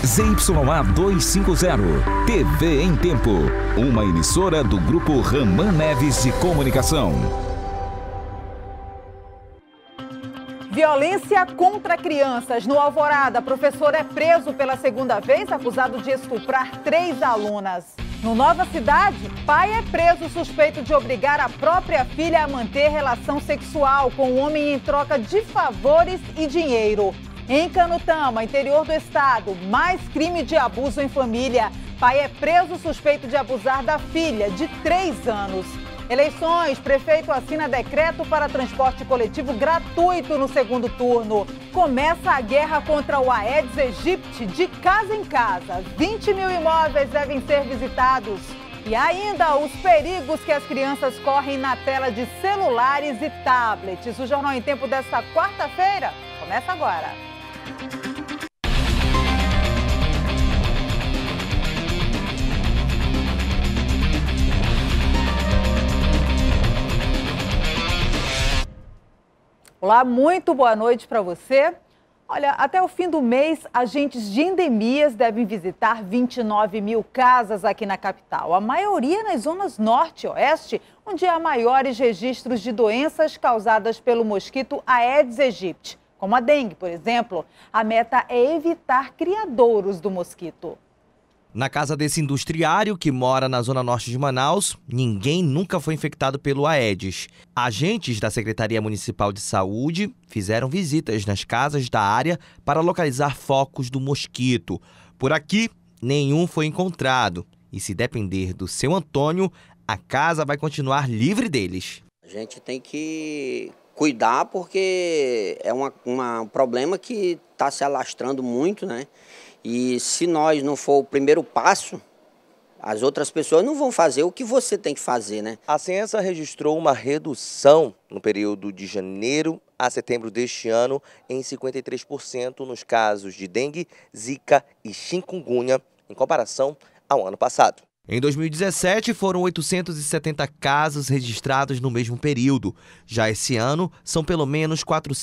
ZYA 250, TV em Tempo, uma emissora do Grupo Raman Neves de Comunicação. Violência contra crianças. No Alvorada, professor é preso pela segunda vez, acusado de estuprar 3 alunas. No Nova Cidade, pai é preso suspeito de obrigar a própria filha a manter relação sexual com o homem em troca de favores e dinheiro. Em Canutama, interior do estado, mais crime de abuso em família. Pai é preso suspeito de abusar da filha, de 3 anos. Eleições, prefeito assina decreto para transporte coletivo gratuito no segundo turno. Começa a guerra contra o Aedes aegypti de casa em casa. 20 mil imóveis devem ser visitados. E ainda os perigos que as crianças correm na tela de celulares e tablets. O Jornal em Tempo desta quarta-feira começa agora. Olá, muito boa noite para você. Olha, até o fim do mês, agentes de endemias devem visitar 29 mil casas aqui na capital. A maioria nas zonas norte e oeste, onde há maiores registros de doenças causadas pelo mosquito Aedes aegypti, como a dengue, por exemplo. A meta é evitar criadouros do mosquito. Na casa desse industriário que mora na zona norte de Manaus, ninguém nunca foi infectado pelo Aedes. Agentes da Secretaria Municipal de Saúde fizeram visitas nas casas da área para localizar focos do mosquito. Por aqui, nenhum foi encontrado. E se depender do seu Antônio, a casa vai continuar livre deles. A gente tem que cuidar porque é um problema que está se alastrando muito, né? E se nós não for o primeiro passo, as outras pessoas não vão fazer o que você tem que fazer, né? A ciência registrou uma redução no período de janeiro a setembro deste ano em 53% nos casos de dengue, zika e chikungunya, em comparação ao ano passado. Em 2017, foram 870 casos registrados no mesmo período. Já esse ano, são pelo menos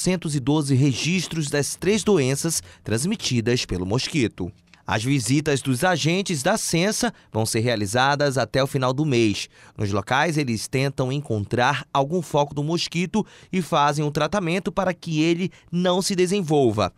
412 registros das 3 doenças transmitidas pelo mosquito. As visitas dos agentes da Censa vão ser realizadas até o final do mês. Nos locais, eles tentam encontrar algum foco do mosquito e fazem um tratamento para que ele não se desenvolva.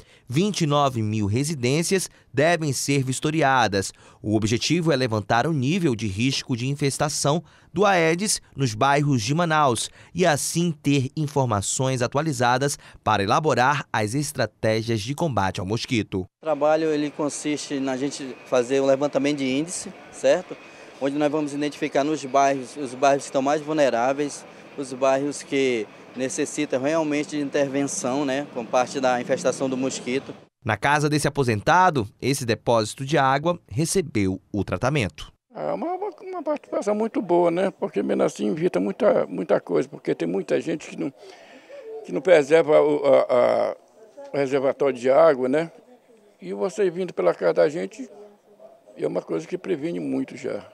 29 mil residências devem ser vistoriadas. O objetivo é levantar o nível de risco de infestação do Aedes nos bairros de Manaus e assim ter informações atualizadas para elaborar as estratégias de combate ao mosquito. O trabalho ele consiste na gente fazer um levantamento de índice, certo? Onde nós vamos identificar nos bairros, os bairros que estão mais vulneráveis, os bairros que necessitam realmente de intervenção, né, com parte da infestação do mosquito. Na casa desse aposentado, esse depósito de água recebeu o tratamento. É uma participação muito boa, né? Porque mesmo assim evita muita coisa, porque tem muita gente que não preserva o reservatório de água, né? E você vindo pela casa da gente é uma coisa que previne muito já.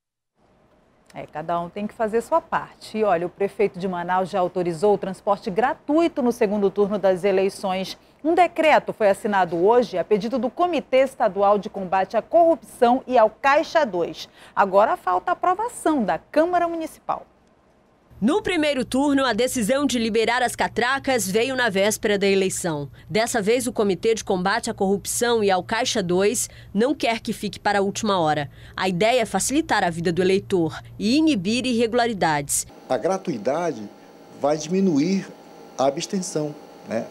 Cada um tem que fazer sua parte. E olha, o prefeito de Manaus já autorizou o transporte gratuito no segundo turno das eleições. Um decreto foi assinado hoje a pedido do Comitê Estadual de Combate à Corrupção e ao Caixa 2. Agora falta a aprovação da Câmara Municipal. No primeiro turno, a decisão de liberar as catracas veio na véspera da eleição. Dessa vez, o Comitê de Combate à Corrupção e ao Caixa 2 não quer que fique para a última hora. A ideia é facilitar a vida do eleitor e inibir irregularidades. A gratuidade vai diminuir a abstenção, né?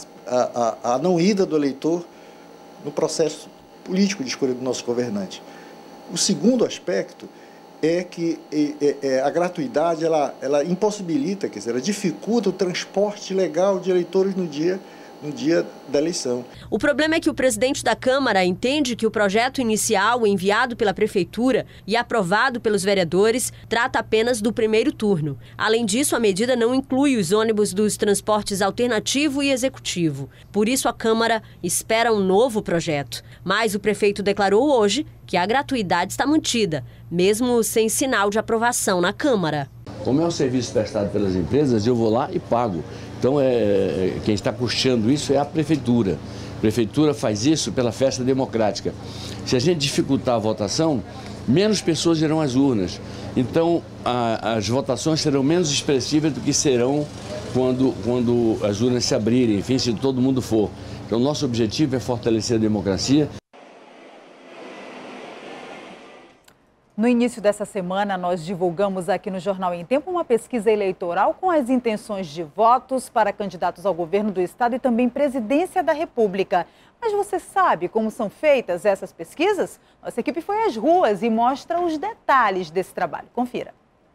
A não ida do eleitor no processo político de escolha do nosso governante. O segundo aspecto é que a gratuidade ela impossibilita, quer dizer, ela dificulta o transporte legal de eleitores no dia da eleição. O problema é que o presidente da Câmara entende que o projeto inicial enviado pela Prefeitura e aprovado pelos vereadores trata apenas do primeiro turno. Além disso, a medida não inclui os ônibus dos transportes alternativo e executivo. Por isso, a Câmara espera um novo projeto. Mas o prefeito declarou hoje que a gratuidade está mantida, mesmo sem sinal de aprovação na Câmara. Como é um serviço prestado pelas empresas, eu vou lá e pago. Então, quem está custeando isso é a Prefeitura. A prefeitura faz isso pela festa democrática. Se a gente dificultar a votação, menos pessoas irão às urnas. Então, as votações serão menos expressivas do que serão quando as urnas se abrirem, enfim, se todo mundo for. Então, nosso objetivo é fortalecer a democracia. No início dessa semana, nós divulgamos aqui no Jornal em Tempo uma pesquisa eleitoral com as intenções de votos para candidatos ao governo do estado e também presidência da República. Mas você sabe como são feitas essas pesquisas? Nossa equipe foi às ruas e mostra os detalhes desse trabalho. Confira.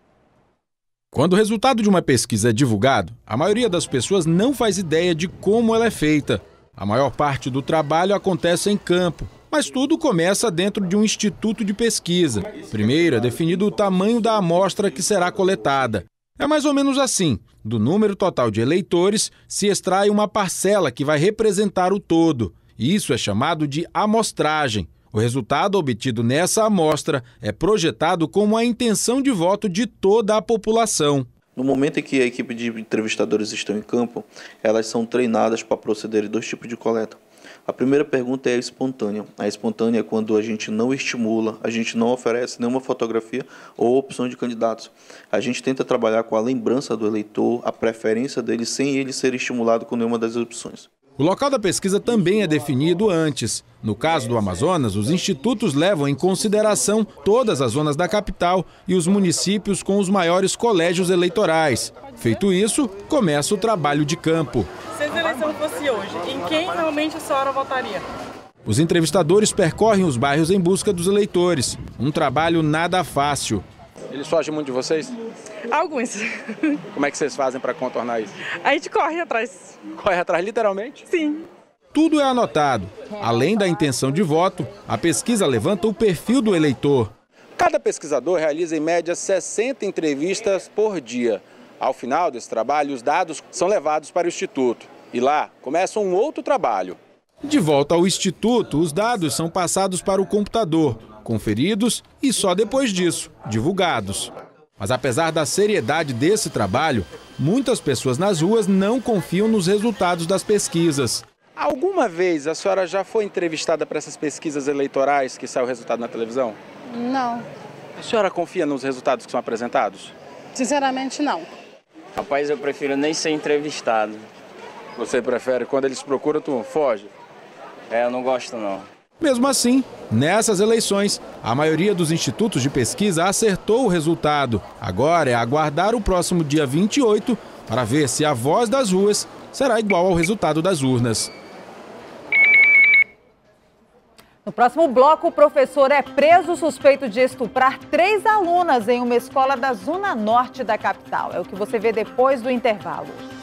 Quando o resultado de uma pesquisa é divulgado, a maioria das pessoas não faz ideia de como ela é feita. A maior parte do trabalho acontece em campo, mas tudo começa dentro de um instituto de pesquisa. Primeiro é definido o tamanho da amostra que será coletada. É mais ou menos assim: do número total de eleitores se extrai uma parcela que vai representar o todo. Isso é chamado de amostragem. O resultado obtido nessa amostra é projetado como a intenção de voto de toda a população. No momento em que a equipe de entrevistadores estão em campo, elas são treinadas para proceder em 2 tipos de coleta. A primeira pergunta é a espontânea. A espontânea é quando a gente não estimula, a gente não oferece nenhuma fotografia ou opção de candidatos. A gente tenta trabalhar com a lembrança do eleitor, a preferência dele, sem ele ser estimulado com nenhuma das opções. O local da pesquisa também é definido antes. No caso do Amazonas, os institutos levam em consideração todas as zonas da capital e os municípios com os maiores colégios eleitorais. Feito isso, começa o trabalho de campo. Se a eleição fosse hoje, em quem realmente a senhora votaria? Os entrevistadores percorrem os bairros em busca dos eleitores. Um trabalho nada fácil. Eles fogem muito de vocês? Alguns. Como é que vocês fazem para contornar isso? A gente corre atrás. Corre atrás, literalmente? Sim. Tudo é anotado. Além da intenção de voto, a pesquisa levanta o perfil do eleitor. Cada pesquisador realiza em média 60 entrevistas por dia. Ao final desse trabalho, os dados são levados para o Instituto. E lá começa um outro trabalho. De volta ao Instituto, os dados são passados para o computador, conferidos e só depois disso, divulgados. Mas apesar da seriedade desse trabalho, muitas pessoas nas ruas não confiam nos resultados das pesquisas. Alguma vez a senhora já foi entrevistada para essas pesquisas eleitorais que sai o resultado na televisão? Não. A senhora confia nos resultados que são apresentados? Sinceramente, não. Rapaz, eu prefiro nem ser entrevistado. Você prefere quando eles procuram, tu foge? Eu não gosto não. Mesmo assim, nessas eleições, a maioria dos institutos de pesquisa acertou o resultado. Agora é aguardar o próximo dia 28 para ver se a voz das ruas será igual ao resultado das urnas. No próximo bloco, o professor é preso suspeito de estuprar 3 alunas em uma escola da zona norte da capital. É o que você vê depois do intervalo.